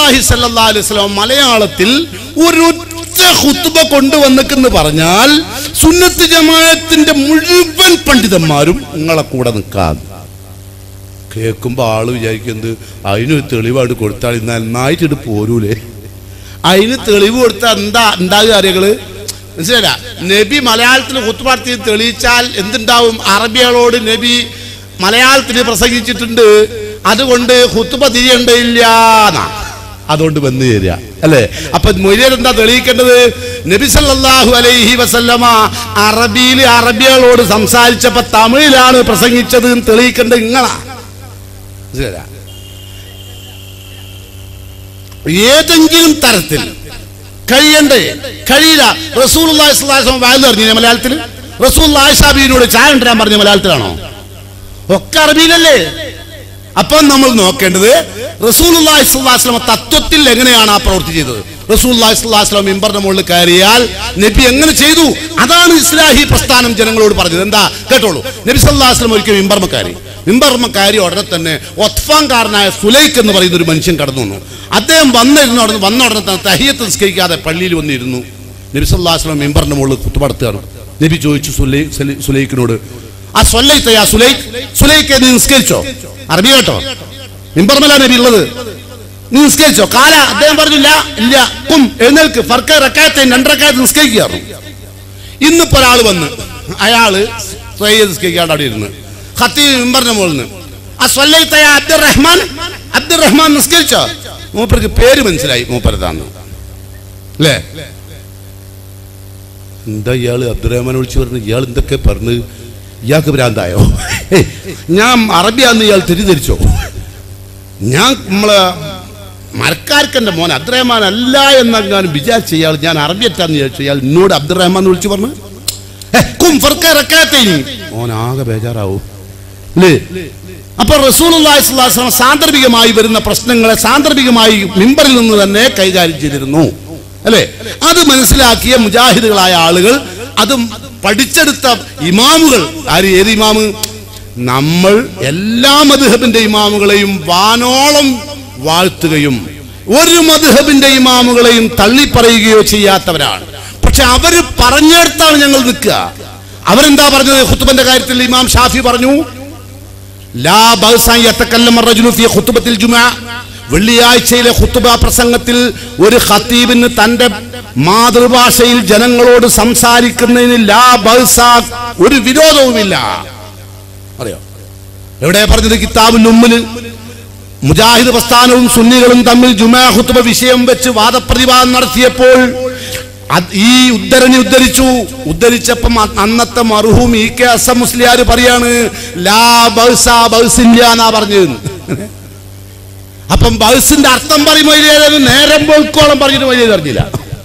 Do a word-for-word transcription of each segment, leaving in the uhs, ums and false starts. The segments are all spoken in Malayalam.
റസൂലുള്ളാഹി സ്വല്ലല്ലാഹു അലൈഹി വസല്ലം മലയാളത്തിൽ ഒരു ഖുത്ബ കൊണ്ടുവന്നെന്ന് പറഞ്ഞാൽ സുന്നത്ത് ജമാഅത്തിന്റെ മുഴുവൻ പണ്ഡിതന്മാരും നിങ്ങളെ കൂടെ നിൽക്കാം. കേൾക്കുമ്പോൾ ആള് വിചാരിക്കുന്നത് അതിനൊരു തെളിവായിട്ട് കൊടുത്താൽ ഇന്ന് നന്നായിട്ട് പോരൂലേ. അതിന് തെളിവ് കൊടുത്താൽ എന്താ ഉണ്ടാകുക കാര്യങ്ങള് മനസ്സിലായില്ല. നബി മലയാളത്തിൽ ഖുത്ബ നടത്തി തെളിയിച്ചാൽ എന്തുണ്ടാവും? അറബികളോട് നബി മലയാളത്തിൽ പ്രസംഗിച്ചിട്ടുണ്ട്, അതുകൊണ്ട് ഖുത്ബ തിരിയണ്ടയില്ല എന്നാ, അതുകൊണ്ട് വന്നു തരിക അല്ലേ. അപ്പൊ മൊയ്ലിയർ എന്താ തെളിയിക്കേണ്ടത്? നബി സല്ലല്ലാഹു അലൈഹി വസല്ലമ അറബിയിൽ അറബികളോട് സംസാരിച്ചപ്പോ തമിഴിലാണ് പ്രസംഗിച്ചത് എന്ന് തെളിയിക്കേണ്ടത് നിങ്ങളാ. ഏതെങ്കിലും തരത്തിൽ കഴിയണ്ടേ? കഴിയില്ല. റസൂലുള്ളാഹി സ്വല്ലല്ലാഹു അലൈഹി വസല്ലം വയല് പറഞ്ഞു മലയാളത്തിൽ. റസൂലുള്ളാഹി ആയിഷ ബീവിയോട് ചായ കൊണ്ടുവരാൻ പറഞ്ഞ മലയാളത്തിലാണോ? ഒക്കെ അറബിയിലല്ലേ. അപ്പം നമ്മൾ നോക്കേണ്ടത് റസൂലുള്ളാഹി സ്വല്ലല്ലാഹു അലൈഹി വസല്ലം തത്വത്തിൽ എങ്ങനെയാണ് ആ പ്രവൃത്തി ചെയ്തത്. റസൂലുള്ളാഹി സ്വല്ലല്ലാഹു അലൈഹി വസല്ലം മിമ്പറിന്റെ മുകളിൽ കയറിയാൽ നബി എങ്ങനെ ചെയ്തു, അതാണ് ഇസ്ലാഹി പ്രസ്ഥാനം ജനങ്ങളോട് പറഞ്ഞത്. എന്താ കേട്ടോളൂ. നബി സല്ലല്ലാഹു അലൈഹി വസല്ലം ഒരിക്കൽ മിമ്പർമ കയറി. മിമ്പർമ കയറി ഉടനെ തന്നെ ഒത്ഫാൻകാരനായ സുലൈഖ് എന്ന് പറയുന്ന ഒരു മനുഷ്യൻ കടന്നു വന്നു. അദ്ദേഹം വന്നിരുന്ന ഉടനെ വന്ന ഉടനെ തന്നെ തഹിയ്യത്ത് നിസ്കരിക്കാതെ പള്ളിയിൽ വന്നിരുന്നു. നബി സല്ലല്ലാഹു അലൈഹി വസല്ലം മിമ്പറിന്റെ മുകളിൽ ഖുത്ബ നടത്തുകയാണ്. നബി ചോദിച്ചു സുലൈഖിനോട്, ആ സ്വല്ലൈതയാ സുലൈഖ്, സുലൈഖ് നീ നിസ്കരിച്ചോ? അറബി കേട്ടോ, മിമ്പർമല നബി ഉള്ളത്, നീ നിസ്കരിച്ചോ? കാല അദ്ദേഹം പറഞ്ഞില്ല, ഇല്ല. കും എഴുന്നേൽക്ക്, ഫർക്ക റക്കായത്തെ രണ്ടരക്കായത്ത് നിസ്കരിക്കാറുണ്ട്. ഇന്നിപ്പോ ഒരാൾ വന്ന് അയാള് നിസ്കരിക്കാണ്ട് അവിടെ ഇരുന്ന് ഖത്തീബ് മിമ്പറിന്റെ മുകളിൽ നിന്ന്, ആ സ്വല്ലൈതയാ അബ്ദുറഹ്മാൻ, അബ്ദുറഹ്മാൻ നിസ്കരിച്ചോ? മൂപ്പർക്ക് പേര് മനസ്സിലായി മൂപ്പരതാന്ന് അല്ലേ. എന്താ ഇയാള് അബ്ദുറഹ്മാൻ വിളിച്ചു പറഞ്ഞു, ഇയാൾ എന്തൊക്കെ പറഞ്ഞു, ഇയാൾക്ക് ഭ്രാന്തായോ? ഞാൻ അറബിയാന്ന് ഇയാൾ തെറ്റിദ്ധരിച്ചോ? ഞാൻ നമ്മളെ മരക്കാർക്കെന്റെ മോൻ അബ്ദുറഹ്മാൻ അല്ല എന്നെങ്ങാനും വിചാരിച്ച ഇയാൾ ഞാൻ അറബിയറ്റാന്ന് വിചാരിച്ചു. ഇയാൾ എന്നോട് അബ്ദുറഹ്മാൻ എന്ന് വിളിച്ചു പറഞ്ഞു. മോൻ ആകെ ബേജാറാവൂ അല്ലേ. അപ്പൊ റസൂലുള്ളാഹി സ്വല്ലല്ലാഹു അലൈഹി വസല്ലം സാന്ദർഭികമായി വരുന്ന പ്രശ്നങ്ങളെ സാന്ദർഭികമായി മിമ്പറിൽ നിന്ന് തന്നെ കൈകാര്യം ചെയ്തിരുന്നു അല്ലേ. അത് മനസ്സിലാക്കിയ മുജാഹിദുകളായ ആളുകൾ, അതും പഠിച്ചെടുത്ത ഇമാമുകൾ, ആര് ഏത് ഇമാമ്? നമ്മൾ എല്ലാ മദ്ഹബിന്റെ ഇമാമുകളെയും വാനോളം വാഴ്ത്തുകയും ഒരു മദ്ഹബിന്റെ ഇമാമുകളെയും തള്ളിപ്പറയുകയോ ചെയ്യാത്തവരാണ്. പക്ഷെ അവര് പറഞ്ഞെടുത്താണ് ഞങ്ങൾ നിൽക്കുക. അവരെന്താ പറഞ്ഞത്? ഖുത്ബന്റെ കാര്യത്തിൽ ഇമാം ഷാഫി പറഞ്ഞു, ലാ ബഅസ യതകല്ലമു റജുലു ഫീ ഖുത്ബത്തിൽ ജുമുഅ, വെള്ളിയാഴ്ചയിലെ ഖുത്ബ പ്രസംഗത്തിൽ ഒരു ഖതീബിന് തന്റെ മാതൃഭാഷയിൽ ജനങ്ങളോട് സംസാരിക്കുന്നതിന് ലാ ബഅസ, ഒരു വിരോധവുമില്ല. അറിയോ എവിടെ പറഞ്ഞത്? കിതാബുൽ ഉമ്മിൽ. മുജാഹിദ് പ്രസ്ഥാനവും സുന്നികളും തമ്മിൽ ജുമുഅ ഖുത്ബ വിഷയം വെച്ച് വാദപ്രതിവാദം നടത്തിയപ്പോൾ ഈ ഉദ്ധരണി ഉദ്ധരിച്ചു. ഉദ്ധരിച്ചപ്പം അന്നത്തെ മർഹൂം ഇ കെ അസം മുസ്ലിയാർ പറയാണ്, ലാ ബഅസ, ബഅസില്ല എന്നാ പറഞ്ഞത്. അപ്പം ബഅസിന്റെ അർത്ഥം പറയുമ്പോൾ നേരം പോയിക്കോളം പറഞ്ഞിട്ട് വലിയ അറിഞ്ഞില്ല.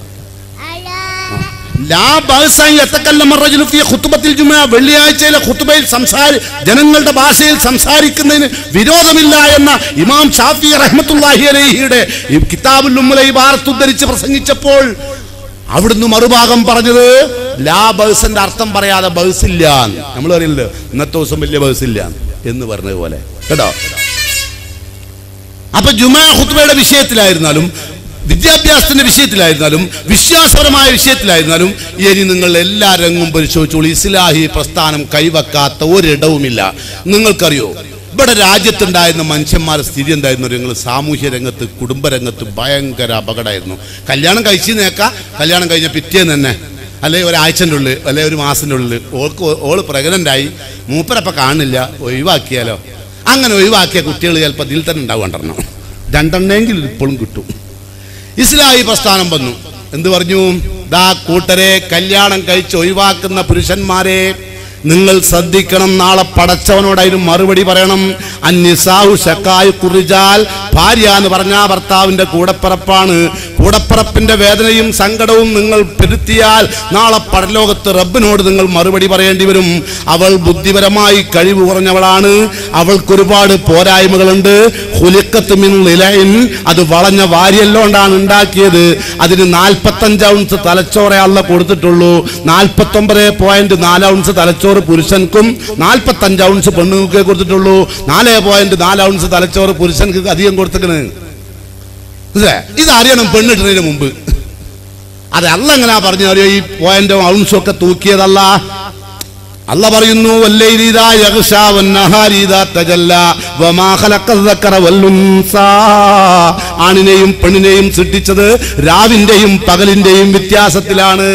വെള്ളിയാഴ്ചയിലെ ഖുത്ബയിൽ സംസാരി ജനങ്ങളുടെ ഭാഷയിൽ സംസാരിക്കുന്നതിന് വിരോധമില്ല എന്ന ഇമാം ഷാഫി റഹ്മത്തുള്ളാഹി അലൈഹിയുടെ കിതാബുൽ ഉമ്മിലെ ഇബാറത്ത് ഉദ്ധരിച്ച് പ്രസംഗിച്ചപ്പോൾ അവിടുന്ന് മറുഭാഗം പറഞ്ഞത് ലാ ബഅസിന്റെ അർത്ഥം പറയാതെ ബഅസില്ല. നമ്മൾ അറിയില്ല ഇന്നത്തെ ദിവസം വലിയ ബഅസില്ല എന്ന് പറഞ്ഞതുപോലെ കേട്ടോ. അപ്പൊ ജുമുഅ ഖുത്ബയുടെ വിഷയത്തിലായിരുന്നാലും വിദ്യാഭ്യാസത്തിന്റെ വിഷയത്തിലായിരുന്നാലും വിശ്വാസപരമായ വിഷയത്തിലായിരുന്നാലും ഇനി നിങ്ങൾ എല്ലാ രംഗവും പരിശോധിച്ചോളൂ. ഇസ്ലാഹി പ്രസ്ഥാനം കൈവക്കാത്ത ഒരിടവുമില്ല. നിങ്ങൾക്കറിയോ ഇവിടെ രാജ്യത്തുണ്ടായിരുന്ന മനുഷ്യന്മാരുടെ സ്ഥിതി എന്തായിരുന്നു? നിങ്ങൾ സാമൂഹ്യ രംഗത്ത് കുടുംബരംഗത്ത് ഭയങ്കര അപകടമായിരുന്നു. കല്യാണം കഴിച്ചു നേക്കാം, കല്യാണം കഴിഞ്ഞ പിറ്റേന്ന് തന്നെ അല്ലെ ഒരാഴ്ചൻ്റെ ഉള്ളിൽ അല്ലെ ഒരു മാസത്തിൻ്റെ ഉള്ളിൽ ഓൾക്ക് ഓള് പ്രഗ്നൻ്റായി, മൂപ്പരപ്പം കാണില്ല, ഒഴിവാക്കിയാലോ. അങ്ങനെ ഒഴിവാക്കിയ കുട്ടികൾ ചിലപ്പോൾ ഇതിൽ തന്നെ ഉണ്ടാവുകണ്ടെണ്ണം, രണ്ടെണ്ണമെങ്കിലും ഇപ്പോഴും കിട്ടും. ഇസ്ലാഹി പ്രസ്ഥാനം വന്നു. എന്ത് പറഞ്ഞു? ദാ കൂട്ടരെ, കല്യാണം കഴിച്ച് ഒഴിവാക്കുന്ന പുരുഷന്മാരെ നിങ്ങൾ ശ്രദ്ധിക്കണം. നാളെ പടച്ചവനോട് അതിന് മറുപടി പറയണം. അന്നിസാഹു ശക്കായു കുറിജാൽ, ഭാര്യ എന്ന് പറഞ്ഞാൽ ഭർത്താവിന്റെ കൂടപ്പിറപ്പാണ്. കൂടപ്പിറപ്പിന്റെ വേദനയും സങ്കടവും നിങ്ങൾ പെരുത്തിയാൽ നാളെ പരലോകത്ത് റബ്ബിനോട് നിങ്ങൾ മറുപടി പറയേണ്ടി വരും. അവൾ ബുദ്ധിപരമായി കഴിവ് കുറഞ്ഞവളാണ്, അവൾക്കൊരുപാട് പോരായ്മകളുണ്ട്. ഹുലിക്കത്ത് മിൻ ളിലഇൻ, അത് വളഞ്ഞ വാരിയല്ലോണ്ടാണ് ഉണ്ടാക്കിയത്. അതിന് നാൽപ്പത്തഞ്ച് ഔൺസ് തലച്ചോറെ അള്ള കൊടുത്തിട്ടുള്ളൂ. നാൽപ്പത്തി ഒമ്പത് പോയിന്റ് നാല് ഔൺസ് തലച്ചോറ് പുരുഷൻക്കും നാൽപ്പത്തഞ്ച് ഔൺസ് പെണ്ണുങ്ങൾക്ക് കൊടുത്തിട്ടുള്ളൂ. നാല് പോയിന്റ് നാല് ഔൺസ് തലച്ചോറ് പുരുഷൻക്ക് അധികം കൊടുത്തിക്കണ്. ഇതറിയണം പെണ്ണിടുന്നതിന് മുമ്പ്. അത് അല്ല എങ്ങനാ പറഞ്ഞറിയോ ഈ പോയിന്റ് ഔൺസൊക്കെ തൂക്കിയതല്ല. അല്ല പറയുന്നു ആണിനെയും പെണ്ണിനെയും സൃഷ്ടിച്ചത് രാവിന്റെയും പകലിന്റെയും വ്യത്യാസത്തിലാണ്.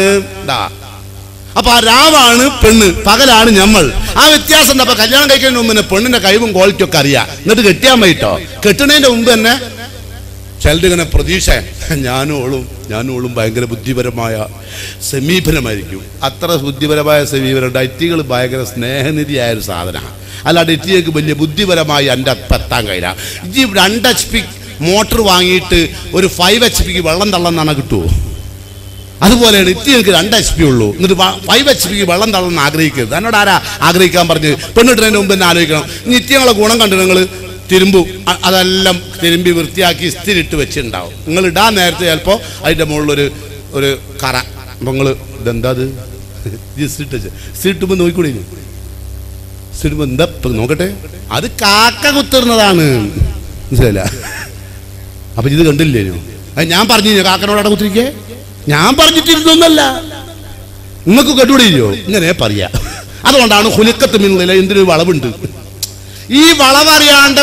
അപ്പൊ ആ രാവാണ് പെണ്ണ്, പകലാണ് ഞമ്മൾ. ആ വ്യത്യാസം ഉണ്ട്. അപ്പൊ കല്യാണം കഴിക്കുന്നതിന് മുമ്പ് തന്നെ പെണ്ണിന്റെ കഴിവും ക്വാളിറ്റി ഒക്കെ അറിയാം. എന്നിട്ട് കെട്ടിയാൻ പോയിട്ടോ. കെട്ടുന്നതിന്റെ മുമ്പ് തന്നെ ചിലരിങ്ങനെ പ്രതീക്ഷ ഞാനും ഓളും ഞാനും ഓളും ഭയങ്കര ബുദ്ധിപരമായ സമീപനമായിരിക്കും. അത്ര ബുദ്ധിപരമായ സമീപനം ഡൈറ്റികൾ ഭയങ്കര സ്നേഹനിധിയായ ഒരു സാധനമാണ്. അല്ലാണ്ട് ഇറ്റിക്ക് വലിയ ബുദ്ധിപരമായി എൻ്റെ എത്താൻ കഴിയില്ല. ഇജി രണ്ട് എച്ച് പി മോട്ടർ വാങ്ങിയിട്ട് ഒരു ഫൈവ് എച്ച് പിക്ക് വെള്ളം തള്ളന്നാണ് കിട്ടുമോ? അതുപോലെയാണ് ഇറ്റിക്ക് രണ്ട് എച്ച് പി ഉള്ളൂ, എന്നിട്ട് ഫൈവ് എച്ച് പിക്ക് വെള്ളം തള്ളന്ന് ആഗ്രഹിക്കരുത്. എന്നോട് ആരാ ആഗ്രഹിക്കാൻ പറഞ്ഞ്? പെണ്ണിട്ടുന്നതിന് മുമ്പ് തന്നെ ആലോചിക്കണം. നിത്യങ്ങളെ ഗുണം കണ്ടു നിങ്ങൾ തിരുമ്പും, അതെല്ലാം തിരുമ്പി വൃത്തിയാക്കി ഇസ്തിരിട്ട് വെച്ചിട്ടുണ്ടാവും. നിങ്ങൾ ഇടാൻ നേരത്തെ ചിലപ്പോൾ അതിൻ്റെ മുകളിലൊരു ഒരു കറ. അപ്പം നിങ്ങൾ ഇതെന്താ അത് ഇസ്തിരിട്ട് വെച്ച് ഇസ്തിരിട്ടുമ്പോൾ നോക്കിക്കൂടി ഇസ്തിരിട്ടുമ്പോൾ എന്താ നോക്കട്ടെ, അത് കാക്ക കുത്തിരുന്നതാണ്. മനസ്സിലായില്ല? അപ്പം ഇത് കണ്ടില്ലേനോ? അത് ഞാൻ പറഞ്ഞു കാക്കനോട് അവിടെ കുത്തിരിക്കേ? ഞാൻ പറഞ്ഞിട്ടിരുന്നൊന്നല്ല, നിങ്ങൾക്ക് കണ്ടുപിടിയോ? ഇങ്ങനെ പറയാ. അതുകൊണ്ടാണ് ഹുലിക്കത്ത് മിന്നില്ല എന്തൊരു വളവുണ്ട്. ഈ വളവറിയാണ്ട്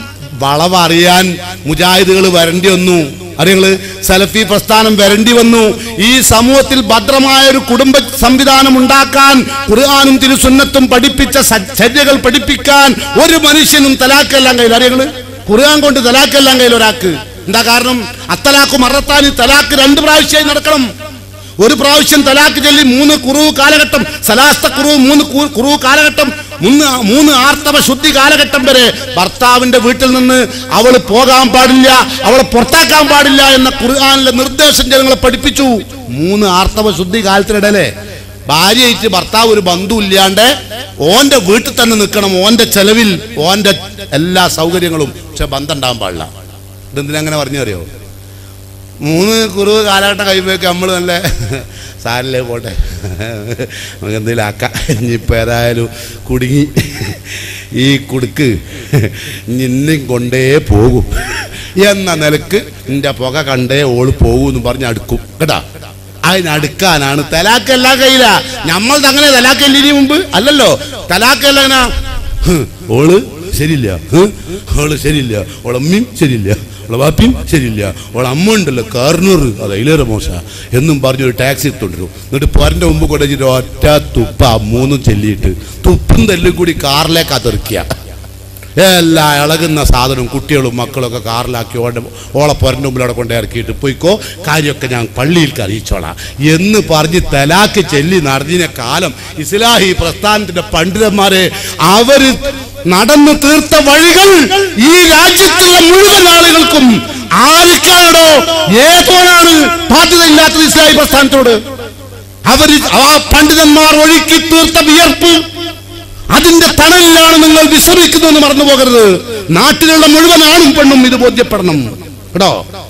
വളവറിയാൻ മുജാഹിദുകൾ വരേണ്ടി വന്നു. അറിയങ്ങള് സലഫി പ്രസ്ഥാനം വരേണ്ടി വന്നു. ഈ സമൂഹത്തിൽ ഭദ്രമായ ഒരു കുടുംബ സംവിധാനം ഉണ്ടാക്കാൻ ഖുർആനും തിരുസുന്നത്തും പഠിപ്പിച്ച ചര്യകൾ പഠിപ്പിക്കാൻ ഒരു മനുഷ്യനും തലാക്കെല്ലാം കയ്യിൽ. അറിയങ്ങള് ഖുർആൻ കൊണ്ട് തലാക്കെല്ലാം കയ്യിൽ ഒരാൾക്ക്. എന്താ കാരണം? അത്തലാഖു മറത്താനി, തലാക്ക് രണ്ട് പ്രാവശ്യമായി നടക്കണം. ഒരു പ്രാവശ്യം തലാക്ക് ചൊല്ലി മൂന്ന് കുറു കാലഘട്ടം, സലാസ്ത കുറു മൂന്ന് കുറു കാലഘട്ടം, മൂന്ന് മൂന്ന് ആർത്തവ ശുദ്ധി കാലഘട്ടം വരെ ഭർത്താവിന്റെ വീട്ടിൽ നിന്ന് അവൾ പോകാൻ പാടില്ല, അവളെ പുറത്താക്കാൻ പാടില്ല എന്ന ഖുർആനിലെ നിർദ്ദേശം ജനങ്ങളെ പഠിപ്പിച്ചു. മൂന്ന് ആർത്തവ ശുദ്ധി കാലത്തിനിടയിലെ ഭാര്യയായിട്ട് ഭർത്താവ് ഒരു ബന്ധു ഇല്ലാണ്ട് ഓന്റെ വീട്ടിൽ തന്നെ നിൽക്കണം, ഓന്റെ ചെലവിൽ ഓന്റെ എല്ലാ സൗകര്യങ്ങളും. പക്ഷെ ബന്ധം ഉണ്ടാകാൻ പാടില്ല. ഇതെന്തിനങ്ങനെ പറഞ്ഞു അറിയോ? മൂന്ന് കുറവ് കാലഘട്ടം കഴിയുമ്പോഴേക്ക് നമ്മൾ നല്ല സാരിലേ പോട്ടെ, നമുക്ക് എന്തെങ്കിലും ആക്കാം, ഇനിയിപ്പോൾ ഏതായാലും കുടുങ്ങി ഈ കുടുക്ക് നിന്നെയും കൊണ്ടേ പോകും എന്ന നിലക്ക് നിന്റെ പുക കണ്ടേ ഓള് പോകും എന്ന് പറഞ്ഞ് അടുക്കും കേട്ടാ. അതിനടുക്കാനാണ് തലാക്കെല്ലാം കഴിയില്ല. നമ്മൾ അങ്ങനെ തലാക്കല്ലിന് മുമ്പ് അല്ലല്ലോ. തലാക്കെല്ലാം എങ്ങനാ? ഓള് ശരിയില്ല, ഓള് ശരിയില്ല, ഓളമ്മയും ശരിയില്ല, ഓളെ വാപ്പിയും ശരിയില്ല, ഓളെ അമ്മ ഉണ്ടല്ലോ കാർണൂർ അത് അതിലേറെ മോശ എന്നും പറഞ്ഞൊരു ടാക്സി എടുത്തോണ്ടിരും. എന്നിട്ട് പോരൻ്റെ മുമ്പ് കൊണ്ടുവച്ചിട്ട് ഒറ്റ തുപ്പ മൂന്നും ചെല്ലിയിട്ട് തുപ്പും തെല്ലും കൂടി കാറിലേക്ക് അതിർക്കുക. എല്ലാ ഇളകുന്ന സാധനവും കുട്ടികളും മക്കളൊക്കെ കാറിലാക്കി ഓടെ ഓളെ പോരൻ്റെ മുമ്പിൽ അവിടെ കൊണ്ട് ഇറക്കിയിട്ട് പോയിക്കോ, കാര്യമൊക്കെ ഞാൻ പള്ളിയിൽ അറിയിച്ചോളാം എന്ന് പറഞ്ഞ് തലാക്ക് ചെല്ലി നടന്നിന കാലം ഇസ്ലാഹി പ്രസ്ഥാനത്തിന്റെ പണ്ഡിതന്മാരെ അവര് നടന്നു തീർത്ത വഴികൾ ഈ രാജ്യത്തുള്ള മുഴുവൻ ആളുകൾക്കും ആർക്കാണോ ഏതോനാണ് ബാധ്യതയില്ലാത്തത് ഇസ്ലാഹി പ്രസ്ഥാനത്തോട്. അവര് ആ പണ്ഡിതന്മാർ ഒഴുക്കി തീർത്ത വിയർപ്പ്, അതിന്റെ തണലിലാണ് നിങ്ങൾ വിശ്രമിക്കുന്നതെന്ന് മറന്നു പോകരുത്. നാട്ടിലുള്ള മുഴുവൻ ആണും പെണ്ണും ഇത് ബോധ്യപ്പെടണം കേട്ടോ.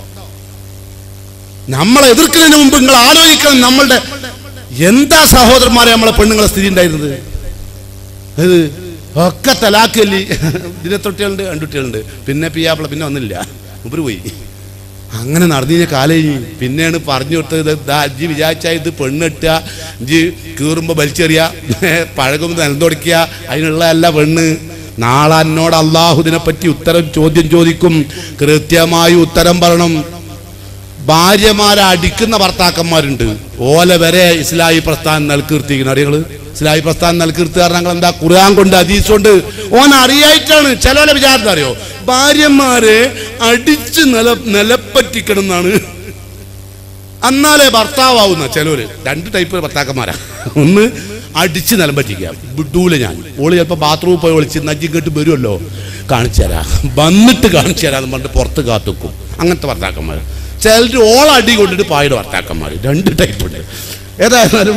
നമ്മളെ എതിർക്കുന്നതിന് മുമ്പ് നിങ്ങൾ ആലോചിക്കണം, നമ്മളുടെ എന്താ സഹോദരന്മാരെ നമ്മളെ പെണ്ണുങ്ങളെ സ്ഥിതി ഉണ്ടായിരുന്നത്. അത് ഒക്കെ തലാക്കല്ലി. ഇതിനെത്തൊട്ടികളുണ്ട്, രണ്ടുട്ടികളുണ്ട്, പിന്നെ പിയാപ്പിള പിന്നെ ഒന്നില്ല, മുമ്പ് പോയി. അങ്ങനെ നടന്നിയ കാലം പിന്നെയാണ് പറഞ്ഞു കൊടുത്തത്. ഇജ്ജ് വിചാരിച്ച ഇത് പെണ്ണിട്ടുക, ഇജ്ജ് കീറുമ്പോ വലിച്ചെറിയ, പഴകുമ്പോൾ നിലന്തൊടിക്കുക, അതിനുള്ള അല്ല പെണ്ണ്. നാളെ എന്നോട് അള്ളാഹുദിനെ പറ്റി ഉത്തരം ചോദ്യം ചോദിക്കും, കൃത്യമായി ഉത്തരം പറയണം. ഭാര്യമാരെ അടിക്കുന്ന ഭർത്താക്കന്മാരുണ്ട്, ഓല വരെ ഇസ്ലാഹി പ്രസ്ഥാനം നൽകീർത്തിക്കുന്നു. അറിയങ്ങള് ഇസ്ലാഹി പ്രസ്ഥാനം നൽകീർത്തി കാരണം ഞങ്ങൾ എന്താ ഖുർആൻ കൊണ്ട് ഹദീസ് കൊണ്ട് ഓൻ അറിയായിട്ടാണ്. ചിലവരെ വിചാരിച്ച അറിയോ, ഭാര്യമാരെ അടിച്ച് നില നിലപ്പറ്റിക്കണം എന്നാണ്, എന്നാലേ ഭർത്താവുന്ന. ചിലവര് രണ്ട് ടൈപ്പ് ഭർത്താക്കന്മാരാ. ഒന്ന് അടിച്ച് നിലം പറ്റിക്കുക, വിടൂല ഞാൻ. ഓള് ചിലപ്പോൾ ബാത്റൂമിൽ പോയി ഒളിച്ച് നജ്ജിങ്ങോട്ട് വരുമല്ലോ, കാണിച്ചു തരാം, വന്നിട്ട് കാണിച്ചു തരാന്ന് പറഞ്ഞിട്ട് പുറത്ത് കാത്തുക്കും. അങ്ങനത്തെ ഭർത്താക്കന്മാർ. ചിലർ ഓളടി കൊണ്ടിട്ട് പായുടെ ഭർത്താക്കന്മാർ. രണ്ട് ടൈപ്പ് ഉണ്ട്. ഏതായാലും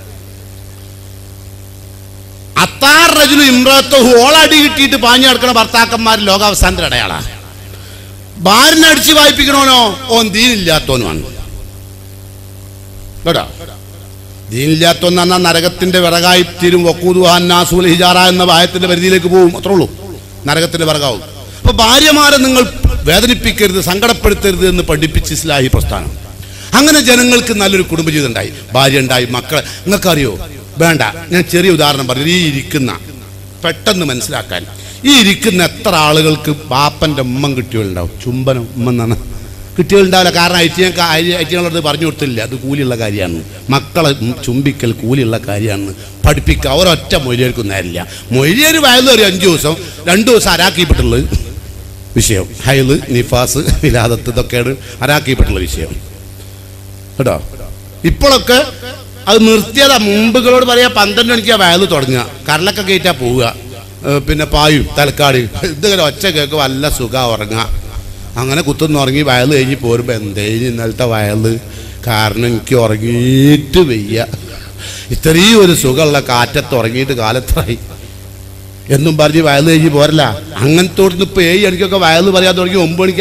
അത്താർ റജുലു ഇമ്രത്തഹു, ഓളടി കിട്ടിയിട്ട് പാഞ്ഞു കിടക്കണ ഭർത്താക്കന്മാർ ലോകാവസാനത്തിന്റെ അടയാളാ. ഭാര്യനെ അടിച്ച് വായിപ്പിക്കണോനോ ഓൻ ദീനില്ലാത്തോനുമാണ് കേട്ടോ. ദീനില്ലാത്തോന്ന് പറഞ്ഞാൽ നരകത്തിന്റെ വിറകായി തീരും. വഖൂദുഹാന്നാസുൽ ഹിജാറ എന്ന വായത്തിന്റെ പരിധിയിലേക്ക് പോകും, അത്രേ ഉള്ളൂ. നരകത്തിന്റെ വിറകാവും. അപ്പൊ ഭാര്യമാരെ നിങ്ങൾ വേദനിപ്പിക്കരുത്, സങ്കടപ്പെടുത്തരുത് എന്ന് പഠിപ്പിച്ച് ഇസ്ലാഹി പ്രസ്ഥാനം. അങ്ങനെ ജനങ്ങൾക്ക് നല്ലൊരു കുടുംബജീവിതം ഉണ്ടായി, ഭാര്യ ഉണ്ടായി, മക്കളെ. നിങ്ങൾക്കറിയോ? വേണ്ട, ഞാൻ ചെറിയ ഉദാഹരണം പറഞ്ഞു. ഈ ഇരിക്കുന്ന, പെട്ടെന്ന് മനസ്സിലാക്കാൻ, ഈ ഇരിക്കുന്ന എത്ര ആളുകൾക്ക് ബാപ്പൻ്റെ ഉമ്മൻ കുട്ടികളുണ്ടാവും? ചുംബനം ഉമ്മ എന്നാണ് കുട്ടികളുണ്ടാവില്ല. കാരണം ഐ ടി ഐറ്റികളോട് പറഞ്ഞു കൊടുത്തില്ല, അത് കൂലിയുള്ള കാര്യമാണ്. മക്കളെ ചുംബിക്കൽ കൂലിയുള്ള കാര്യമാണ്. പഠിപ്പിക്കുക ഒരൊറ്റ മൊയ്ലിയർക്കും നേരില്ല. മൊയ്ലിയർ വയലിൽ ഒരു അഞ്ചു ദിവസം രണ്ടു ദിവസം അരാക്കിപ്പെട്ടുള്ളത് വിഷയം. ഹൈല്, നിഫാസ്, വിലാദത്ത് ഇതൊക്കെയാണ് അരാക്കിപ്പെട്ടുള്ള വിഷയം കേട്ടോ. ഇപ്പോഴൊക്കെ അത് നിർത്തിയതാ. മുമ്പുകളോട് പറയാ പന്ത്രണ്ട് മണിക്കാ വയല് തുടങ്ങുക, കരലൊക്കെ കയറ്റാ പോവുക, പിന്നെ പായും തലക്കാട് ഇതിങ്ങനെ ഒച്ച കേൾക്കും, നല്ല സുഖം ഉറങ്ങുക. അങ്ങനെ കുത്തുന്ന് ഉറങ്ങി വയല് കഴിഞ്ഞ് പോരുമ്പോൾ എന്തേലും ഇന്നലത്തെ വയല്, കാരണം എനിക്ക് ഉറങ്ങിയിട്ട് വയ്യ, ഇത്രയും ഒരു സുഖമുള്ള കാറ്റത്ത് ഉറങ്ങിയിട്ട് കാലത്തായി എന്നും പറഞ്ഞ് വയല് കഴിഞ്ഞ് പോരല്ല. അങ്ങനത്തോടുന്ന് ഇപ്പോൾ ഏഴ് മണിക്കൊക്കെ വയല് പറയാൻ തുടങ്ങി ഒമ്പത് മണിക്ക്